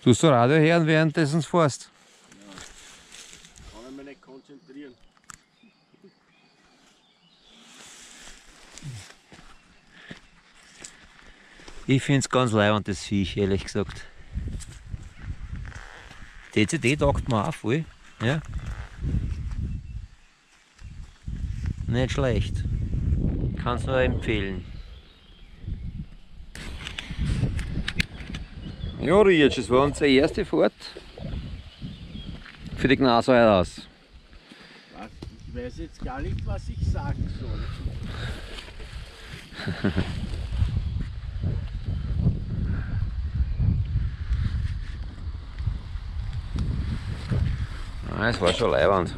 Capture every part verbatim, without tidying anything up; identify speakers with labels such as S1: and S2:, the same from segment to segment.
S1: Tust du Radio hören, währenddessen du fährst?
S2: Ja. Kann ich mich nicht konzentrieren.
S1: Ich finde es ganz leibend, das Viech, ehrlich gesagt. D C D taugt mir auch voll. Ja. Nicht schlecht. Kann es nur empfehlen. Ja, Rietsch, das war unsere erste Fahrt für die Gnase aus.
S2: Was? Ich weiß jetzt gar nicht, was ich sagen soll.
S1: Ah, es war schon leibend.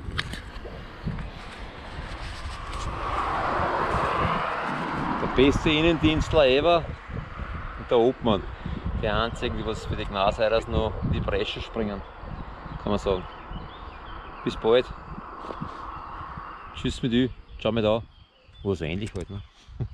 S1: Der beste Innendienstler ever und der Obmann. Die einzigen, die was für die Gnaseiders noch in die Bresche springen, kann man sagen. Bis bald. Tschüss mit euch. Ciao mit da. Was ähnlich halt, ne?